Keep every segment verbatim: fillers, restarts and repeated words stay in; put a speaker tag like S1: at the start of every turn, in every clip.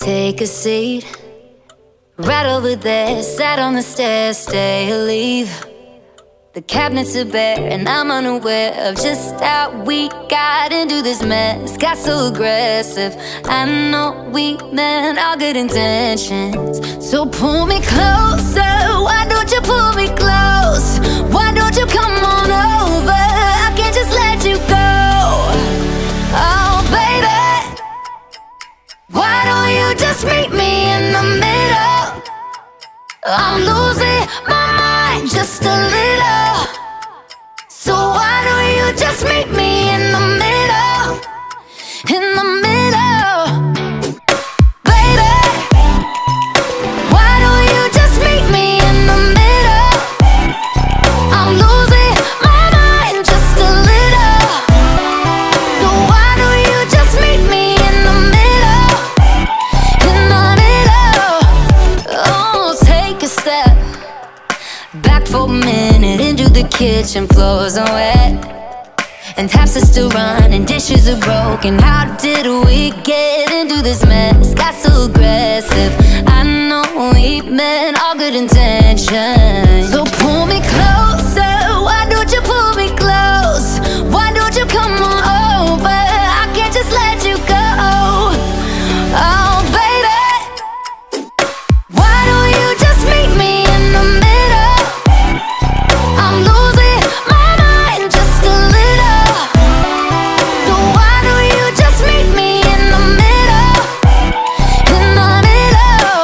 S1: Take a seat, right over there. Sat on the stairs, stay or leave. The cabinets are bare and I'm unaware of just how we got into this mess. Got so aggressive. I know we meant all good intentions. So pull me closer, why don't you pull me close? Why don't you come on over? I can't just let you go. Oh baby, why don't you just meet me in the middle? I'm losing my mind just a little. So why don't you just meet me in the middle? In the middle. Baby, why don't you just meet me in the middle? I'm losing my mind just a little. So why don't you just meet me in the middle? In the middle. Oh, take a step back for a minute into the kitchen. Floors are wet and taps are still running, dishes are broken. How did we get into this mess? Got so aggressive. I know we meant all good intentions. So pull me closer, why don't you pull me close? Why don't you come on over? I can't just let you go. Oh baby, why don't you just meet me in the middle? I'm losing my mind just a little. So why don't you just meet me in the middle? In the middle.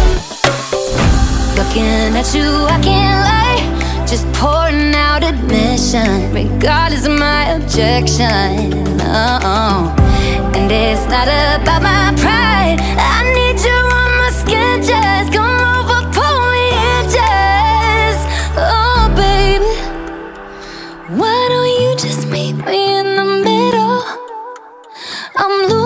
S1: Looking at you, I can't lie, just pouring out admission, regardless of my objection. Oh, and it's not about my pride. I need you on my skin, just come over, pull me in, just. Oh baby, why don't you just meet me in the middle? I'm losing